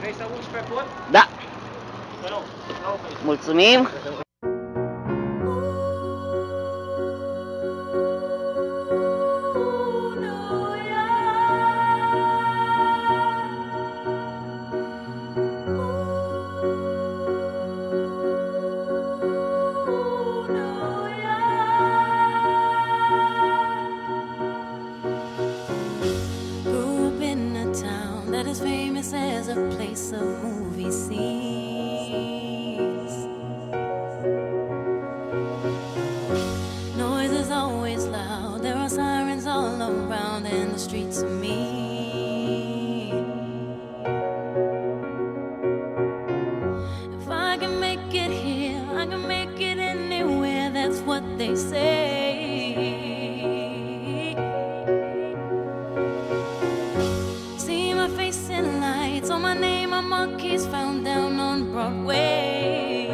Vrei să urci pe pod? Da. Te rog. Mulțumim. That is famous as a place of movie scenes. Noise is always loud, there are sirens all around, and the streets are mean. If I can make it here, I can make it anywhere, that's what they say. So my name on monkeys found down on Broadway.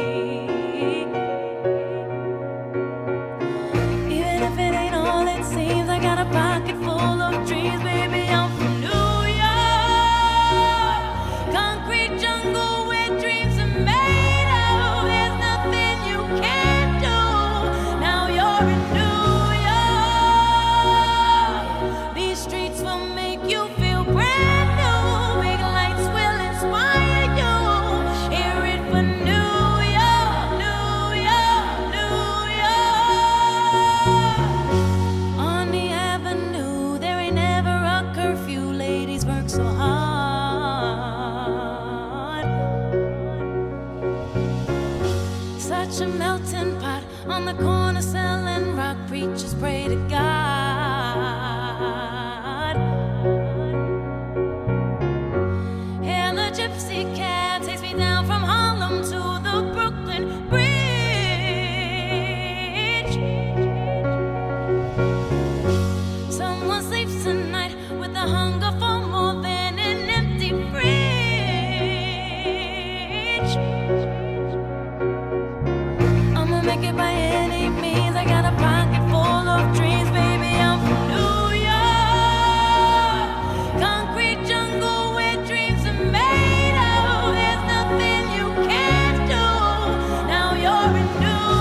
Even if it ain't all it seems, I got a pocket full of dreams, baby. I'm from New York, concrete jungle where dreams are made of. There's nothing you can't do. Now you're in New York. These streets will make you feel brand new. So hard, such a melting pot on the corner selling rock. Preachers pray to God. And the gypsy cab takes me down from Harlem to the Brooklyn Bridge. Someone sleeps tonight with the hunger for more than an empty fridge. I'ma make it by any means. I got a pocket full of dreams, baby. I'm from New York, concrete jungle where dreams are made of. There's nothing you can't do. Now you're in New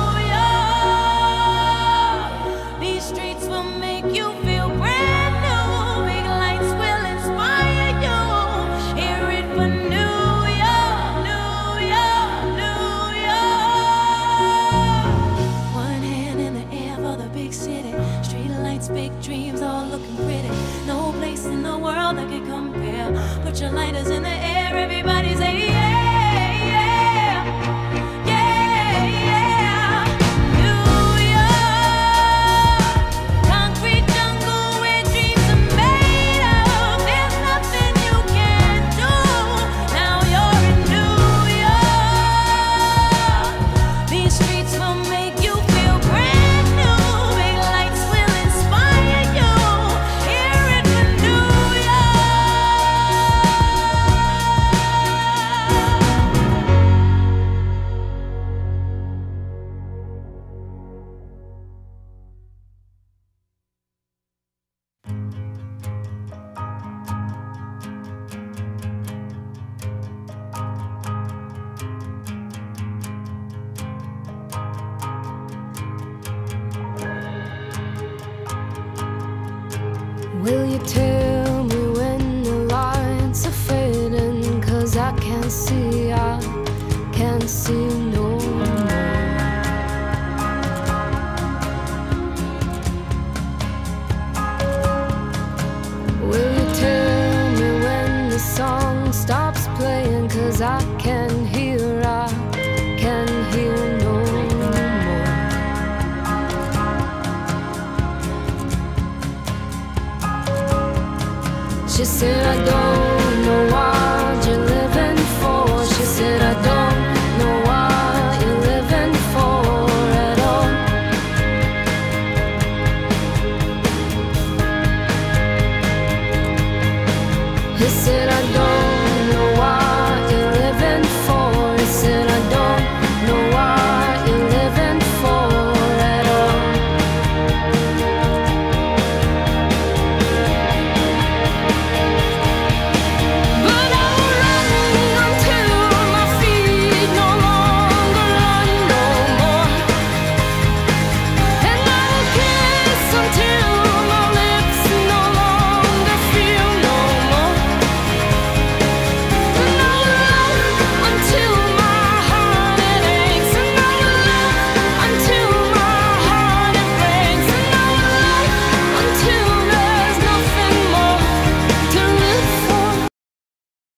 York. These streets will make you feel brand new. Big lights will inspire you. Hear it for New York, New York, New York. One hand in the air for the big city. Street lights, big dreams, all looking pretty. No place in the world that could compare. Put your lighters in the air, everybody say yeah, yeah, yeah, yeah. New York, concrete jungle where dreams are made of. There's nothing you can't do. Now you're in New York. These streets will make you feel brand new. Big lights will inspire you. Hear it for New Will you tell me when the lights are fading? 'Cause I can't see no more. Will you tell me when the song stops playing? 'Cause I can hear no more. She said, I don't know what you're living for. She said, I don't know what you're living for at all. He said, I don't